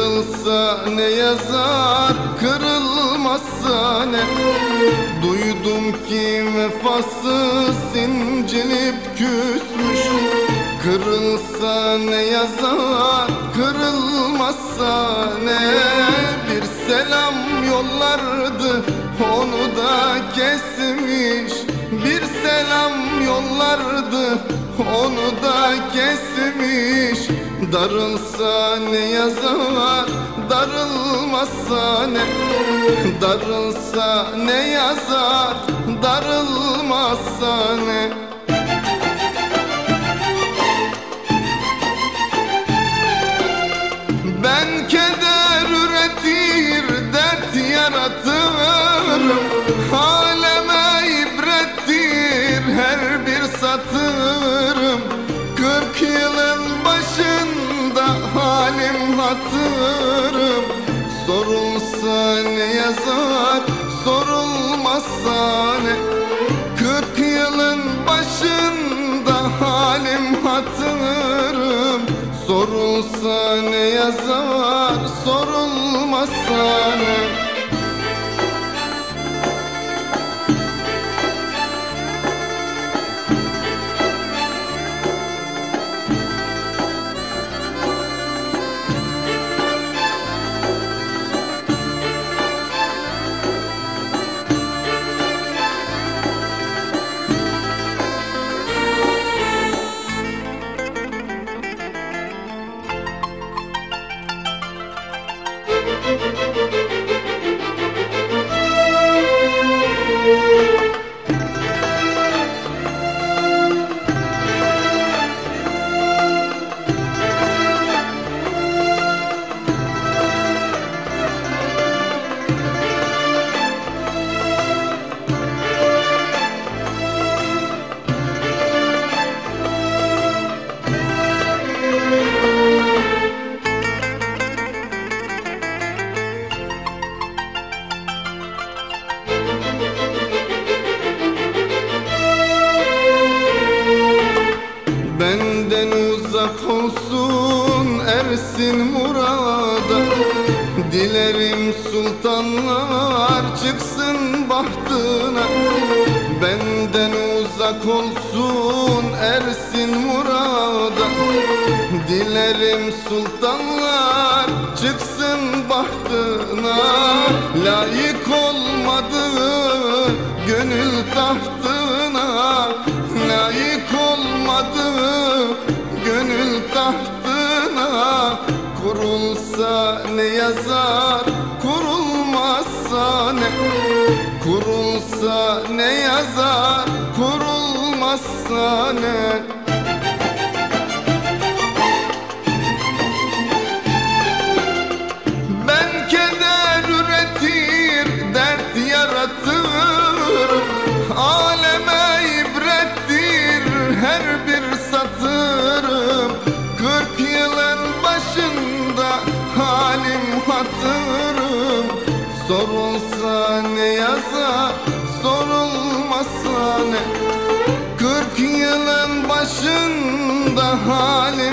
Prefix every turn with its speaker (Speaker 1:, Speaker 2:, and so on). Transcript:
Speaker 1: Kırılsa ne yazar, kırılmazsa ne? Duydum ki vefasız incinip küsmüş. Kırılsa ne yazar, kırılmazsa ne? Bir selam yollardı, onu da kesmiş. Bir selam yollardı, onu da kesmiş. Darılsa ne yazar, darılmazsa ne? Darılsa ne yazar, darılmazsa ne? Ben keder üretir, dert yaratırım. Aleme ibrettir her bir satırım. 40 yılın başında halim hatırım. Sorulsa ne yazar, sorulmazsa ne? 40 yılın başında halim hatırım. Sorulsa ne yazar, sorulmazsa ne? Benden uzak olsun ersin murada. Dilerim sultanlar çıksın bahtına. Benden uzak olsun ersin murada. Dilerim sultanlar çıksın bahtına. Layık olmadı gönül tahtına. Layık olmadı gönül tahtına. Kurulsa ne yazar, kurulmazsa ne? Kurulsa ne yazar, kurulmazsa ne? Ben keder üretir, dert yaratırım. Aleme ibrettir her bir satırım. 40 yılın başında halim hatırım. Sorulsa ne yazar, sorulmazsa ne? 40 yılın başında halim